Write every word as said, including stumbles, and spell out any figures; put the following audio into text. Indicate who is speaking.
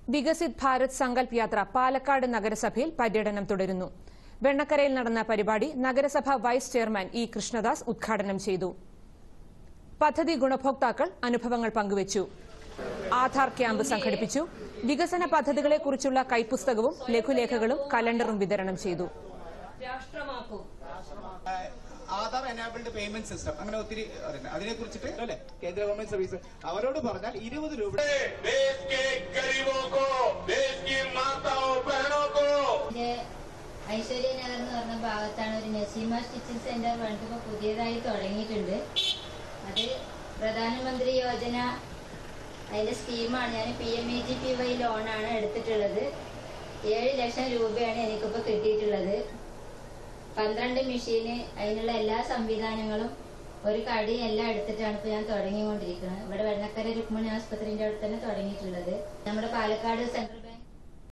Speaker 1: വികസിത് ഭാരത് സങ്കൽപ് യാത്ര പാലക്കാട് നഗരസഭയിൽ പര്യടനം തുടരുന്നു. വെണ്ണക്കരയിൽ നടന്ന പരിപാടി നഗരസഭ വൈസ് ചെയർമാൻ ഇ കൃഷ്ണദാസ് ഉദ്ഘാടനം ചെയ്തു. പദ്ധതി ഗുണഭോക്താക്കൾ അനുഭവങ്ങൾ പങ്കുവച്ചു. ആധാർ ക്യാമ്പ് സംഘടിപ്പിച്ചു. വികസന പദ്ധതികളെക്കുറിച്ചുള്ള കൈപ്പുസ്തകവും ലഘുലേഖകളും കലണ്ടറും വിതരണം ചെയ്തു.
Speaker 2: ആധാർ എനാബിൾഡ് പേയ്മെന്റ് സിസ്റ്റം അങ്ങനെ ഒത്തിരി അതിനെ കുറിച്ചിട്ട് അല്ലെ കേന്ദ്ര ഗവൺമെന്റ് സർവീസ് അവരോട് പറഞ്ഞാൽ ഇരുപത് രൂപ
Speaker 3: ഐശ്വര്യനഗർ എന്ന് പറഞ്ഞ ഭാഗത്താണ് ഒരു നസീമ സ്റ്റിച്ചിങ് സെന്റർ പണിതിപ്പോ പുതിയതായി തുടങ്ങിയിട്ടുണ്ട്. അത് പ്രധാനമന്ത്രി യോജന അതിന്റെ സ്കീമാണ്. ഞാൻ P M E G P Y ലോണാണ് എടുത്തിട്ടുള്ളത്. ഏഴ് ലക്ഷം രൂപയാണ് എനിക്കിപ്പോ കിട്ടിയിട്ടുള്ളത്. പന്ത്രണ്ട് മെഷീന് അതിനുള്ള എല്ലാ സംവിധാനങ്ങളും ഒരു കടി എല്ലാം എടുത്തിട്ടാണ് ഇപ്പൊ ഞാൻ തുടങ്ങിക്കൊണ്ടിരിക്കുന്നത്. ഇവിടെ വെണ്ണക്കര രുക്മിണി ആസ്പത്രിന്റെ അടുത്ത് തന്നെ തുടങ്ങിയിട്ടുള്ളത്. നമ്മുടെ പാലക്കാട് സെൻട്രൽ